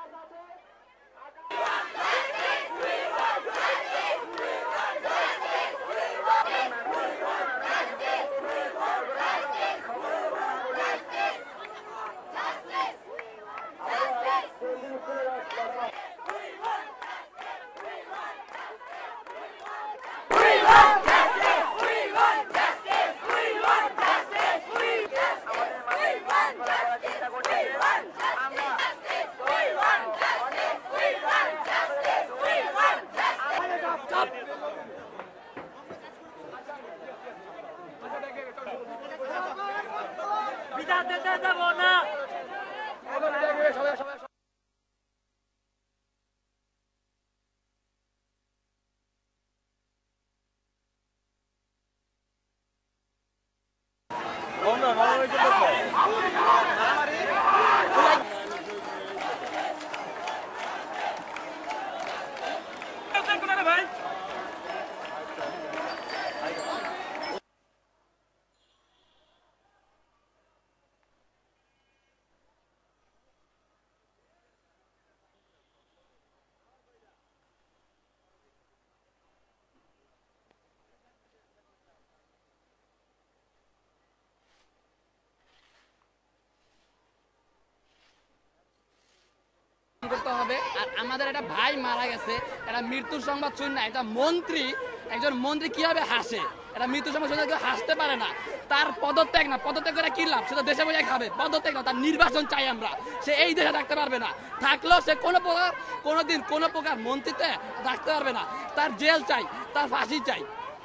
করতে হবে। আর আমাদের একটা ভাই মারা গেছে, এটা মৃত্যুর সংবাদ শুন না, এটা মন্ত্রী, একজন মন্ত্রী কিভাবে হাসে, এটা মৃত্যুর সংবাদ শুনে কেউ হাসতে পারে না। তার পদত্যাগ না, পদত্যাগ করে কি লাভ, সে তো দেশে বসে খাবে। পদত্যাগ না, তার নির্বাচন চাই আমরা। সে এই দেশে থাকতে পারবে না, থাকলেও সে কোনোদিন কোনো প্রকার মন্ত্রীতে থাকতে পারবে না। তার জেল চাই, তার ফাঁসি চাই।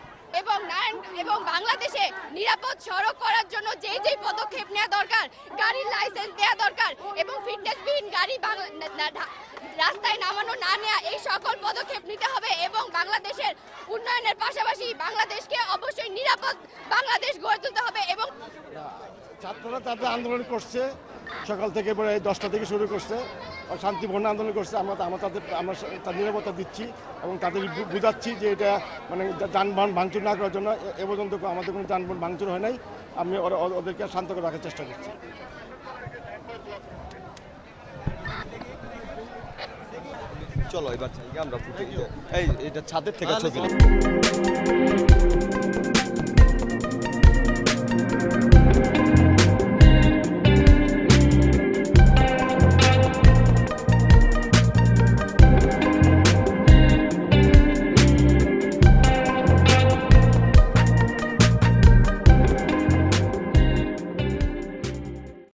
এবং বাংলাদেশে নিরাপদ সড়ক করার জন্য যে পদক্ষেপ নেওয়া দরকার, গাড়ির লাইসেন্স দেওয়া দরকার এবং ফিটনেসবিহীন গাড়ি রাস্তায় নামানো না নেওয়া, এই সকল পদক্ষেপ নিতে হবে এবং বাংলাদেশের উন্নয়নের পাশাপাশি বাংলাদেশকে অবশ্যই নিরাপদ বাংলাদেশ গড়ে তুলতে হবে। এবং ছাত্ররা তাদের আন্দোলন করছে সকাল থেকে, পরে 10টা থেকে শুরু করছে, শান্তিপূর্ণ আন্দোলন করছে। আমরা তার নিরাপত্তা দিচ্ছি এবং তাদের বুঝাচ্ছি যে এটা মানে যানবাহন ভাঙচুর না করার জন্য। এ পর্যন্ত আমাদের কোনো যানবাহন ভাঙচুর হয় নাই। আমি ওদেরকে শান্ত করে রাখার চেষ্টা করছি। চলো এবার আমরা ফুটে এই এটা ছাদের থেকে ছবি